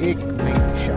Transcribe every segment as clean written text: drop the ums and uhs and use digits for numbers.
एक नई दिशा।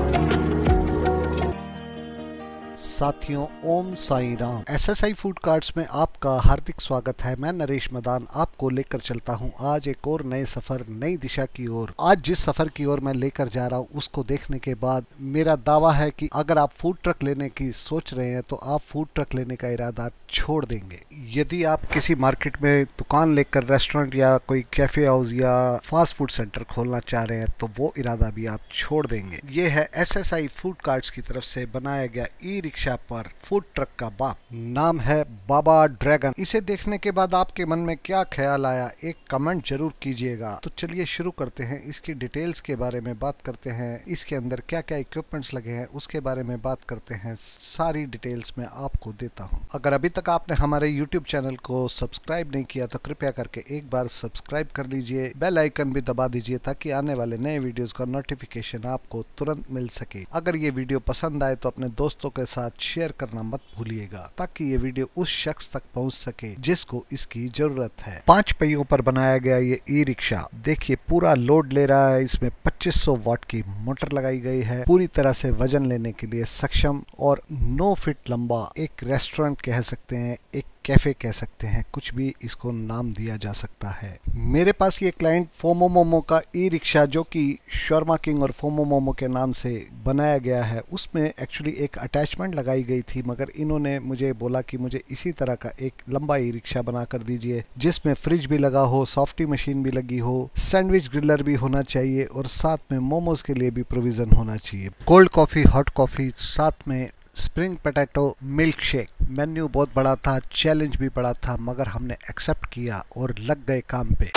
साथियों, Om Sai Ram. SSI food carts में आपका हार्दिक स्वागत है। मैं नरेश मदान आपको लेकर चलता हूं आज एक और नए सफर, नई दिशा की ओर। आज जिस सफर की ओर मैं लेकर जा रहा हूं उसको देखने के बाद मेरा दावा है कि अगर आप फूड ट्रक लेने की सोच रहे हैं तो आप फूड ट्रक लेने का इरादा छोड़ देंगे। यदि आप किसी मार्केट में दुकान लेकर रेस्टोरेंट या कोई कैफे हाउस या फास्ट फूड सेंटर खोलना चाह रहे हैं तो वो इरादा भी आप छोड़ देंगे। ये है एसएसआई फूड कार्ट्स की तरफ से बनाया गया ई रिक्शा पर फूड ट्रक का बाप। नाम है बाबा ड्रैगन। इसे देखने के बाद आपके मन में क्या ख्याल आया, एक कमेंट जरूर कीजिएगा। तो चलिए शुरू करते हैं। इसकी डिटेल्स के बारे में बात करते हैं, इसके अंदर क्या क्या इक्विपमेंट्स लगे हैं उसके बारे में बात करते हैं। सारी डिटेल्स मैं आपको देता हूं। अगर अभी तक आपने हमारे यूट्यूब चैनल को सब्सक्राइब नहीं किया तो कृपया करके एक बार सब्सक्राइब कर लीजिए, बेल आइकन भी दबा दीजिए ताकि आने वाले नए वीडियोस का नोटिफिकेशन आपको तुरंत मिल सके। अगर ये वीडियो पसंद आए तो अपने दोस्तों के साथ शेयर करना मत भूलिएगा ताकि ये वीडियो उस शख्स तक पहुंच सके जिसको इसकी जरूरत है। 5 पहियों पर बनाया गया ये ई रिक्शा देखिए पूरा लोड ले रहा है। इसमें 2500 वाट की मोटर लगाई गई है। पूरी तरह से वजन लेने के लिए सक्षम और 9 फीट लंबा एक रेस्टोरेंट कह सकते हैं, एक कैफे कह सकते हैं, कुछ भी इसको नाम दिया जा सकता है। मेरे पास ये क्लाइंट फोमो मोमो का ई रिक्शा जो कि शर्मा किंग और फोमो मोमो के नाम से बनाया गया है, उसमें एक्चुअली एक अटैचमेंट लगाई गई थी, मगर इन्होंने मुझे बोला कि मुझे इसी तरह का एक लंबा ई रिक्शा बना कर दीजिए जिसमें फ्रिज भी लगा हो, सॉफ्टी मशीन भी लगी हो, सैंडविच ग्रिलर भी होना चाहिए और साथ में मोमोज के लिए भी प्रोविजन होना चाहिए। कोल्ड कॉफी, हॉट कॉफी, साथ में spring potato milk shake. Menu बहुत बड़ा था, चैलेंज भी बड़ा था, मगर हमने एक्सेप्ट किया और लग गए काम पे।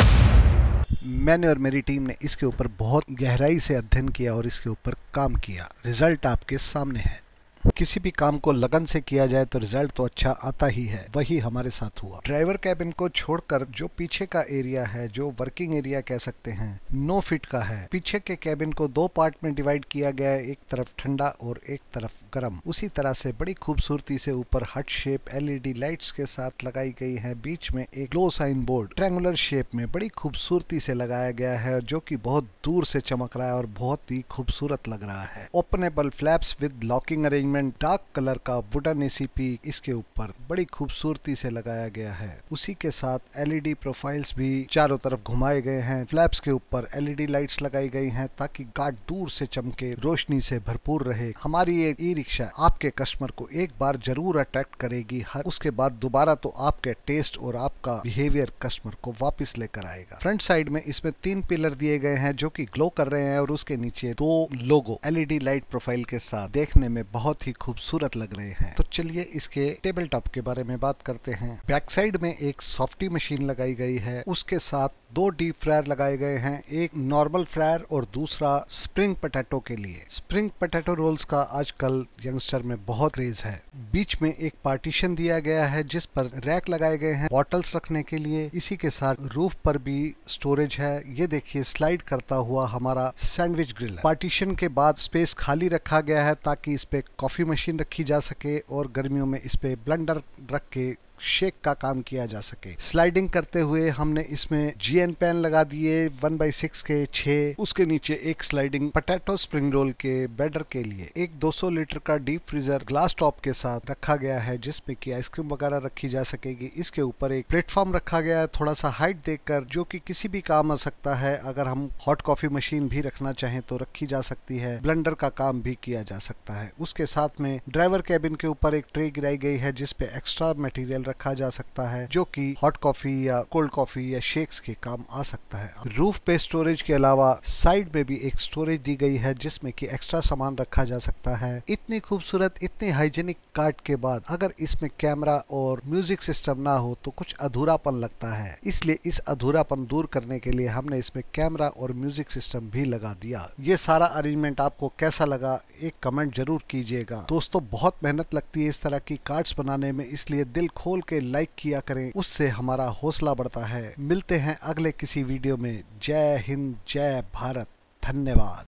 मैंने और मेरी टीम ने इसके ऊपर बहुत गहराई से अध्ययन किया और इसके ऊपर काम किया। रिजल्ट आपके सामने है। किसी भी काम को लगन से किया जाए तो रिजल्ट तो अच्छा आता ही है, वही हमारे साथ हुआ। ड्राइवर कैबिन को छोड़कर जो पीछे का एरिया है, जो वर्किंग एरिया कह सकते हैं, 9 फीट का है। पीछे के कैबिन को 2 पार्ट में डिवाइड किया गया है, एक तरफ ठंडा और एक तरफ गर्म। उसी तरह से बड़ी खूबसूरती से ऊपर हार्ट शेप एलईडी लाइट्स के साथ लगाई गई है। बीच में एक glow sign board triangular shape में बड़ी खूबसूरती से लगाया गया है जो कि बहुत दूर से चमक रहा है और बहुत ही खूबसूरत लग रहा है। Openable flaps with locking arrangement, dark colour का वुडन एसीपी इसके ऊपर बड़ी खूबसूरती से लगाया गया है। उसी के साथ एलईडी प्रोफाइल्स भी चारों तरफ घुमाए गए हैं। फ्लैप्स के ऊपर एलईडी लाइट्स लगाई गई हैं ताकि गार्ड दूर से चमके, रोशनी से भरपूर रहे। हमारी ये ई रिक्शा आपके कस्टमर को एक बार जरूर अट्रैक्ट करेगी, उसके बाद दोबारा तो आपके टेस्ट और आपका बिहेवियर कस्टमर को वापस लेकर आएगा। फ्रंट साइड में इसमें 3 पिलर दिए गए हैं जो कि ग्लो कर रहे हैं और उसके नीचे 2 लोगो एलईडी लाइट प्रोफाइल के साथ देखने में बहुत ही खूबसूरत लग रहे हैं। तो चलिए इसके टेबल टॉप के बारे में बात करते हैं। बैक साइड में एक सॉफ्टी मशीन लगाई गई है, उसके साथ 2 डीप फ्रायर लगाए गए हैं, एक नॉर्मल फ्रायर और दूसरा स्प्रिंग पोटैटो के लिए। स्प्रिंग पोटैटो रोल्स का आजकल यंगस्टर में बहुत क्रेज है। बीच में एक पार्टीशन दिया गया है जिस पर रैक लगाए गए हैं बॉटल्स रखने के लिए। इसी के साथ रूफ पर भी स्टोरेज है। ये देखिए स्लाइड करता हुआ हमारा सैंडविच ग्रिल। पार्टीशन के बाद स्पेस खाली रखा गया है ताकि इस पे कॉफी मशीन रखी जा सके और गर्मियों में इस पे ब्लेंडर रख के शेक का काम किया जा सके। स्लाइडिंग करते हुए हमने इसमें जीएन पैन लगा दिए 1/6 के 6। उसके नीचे एक स्लाइडिंग पोटैटो स्प्रिंग रोल के बैटर के लिए एक 200 लीटर का डीप फ्रीजर ग्लास टॉप के साथ रखा गया है जिसमें कि आइसक्रीम वगैरह रखी जा सकेगी। इसके ऊपर एक प्लेटफॉर्म रखा गया है थोड़ा सा हाइट देकर, जो कि किसी भी काम आ सकता है। अगर हम हॉट कॉफी मशीन भी रखना चाहें तो रखी जा सकती है, ब्लेंडर का काम भी किया जा सकता है। उसके साथ में ड्राइवर कैबिन के ऊपर एक ट्रे गिराई गई है जिसपे एक्स्ट्रा मटेरियल रखा जा सकता है जो कि हॉट कॉफी या कोल्ड कॉफी या शेक्स के काम आ सकता है। रूफ पे स्टोरेज के अलावा साइड में भी एक स्टोरेज दी गई है जिसमें कि एक्स्ट्रा सामान रखा जा सकता है। इतनी खूबसूरत, इतनी हाइजीनिक कार्ट के बाद अगर इसमें कैमरा और म्यूजिक सिस्टम ना हो तो कुछ अधूरापन लगता है। इसलिए इस अधूरापन दूर करने के लिए हमने इसमें कैमरा और म्यूजिक सिस्टम भी लगा दिया। ये सारा अरेंजमेंट आपको कैसा लगा एक कमेंट जरूर कीजिएगा। दोस्तों बहुत मेहनत लगती है इस तरह की कार्ड्स बनाने में, इसलिए दिल खोल के लाइक किया करें, उससे हमारा हौसला बढ़ता है। मिलते हैं अगले किसी वीडियो में। जय हिंद, जय भारत, धन्यवाद।